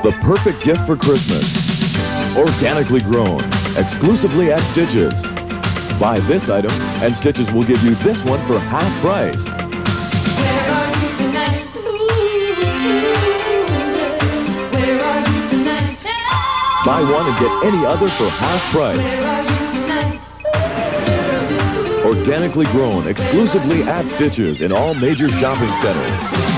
The perfect gift for Christmas. Organically grown, exclusively at Stitches. Buy this item and Stitches will give you this one for half price. Where are you tonight? Where are you tonight? Buy one and get any other for half price. Where are you tonight? Organically grown, exclusively at Stitches in all major shopping centers.